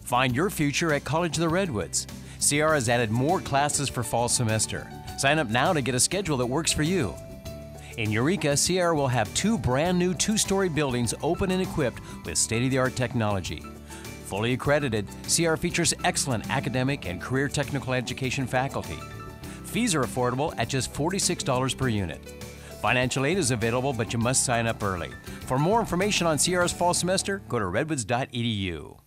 Find your future at College of the Redwoods. Sierra has added more classes for fall semester. Sign up now to get a schedule that works for you. In Eureka, Sierra will have 2 brand new 2-story buildings open and equipped with state-of-the-art technology. Fully accredited, Sierra features excellent academic and career technical education faculty. Fees are affordable at just $46 per unit. Financial aid is available, but you must sign up early. For more information on Sierra's fall semester, go to redwoods.edu.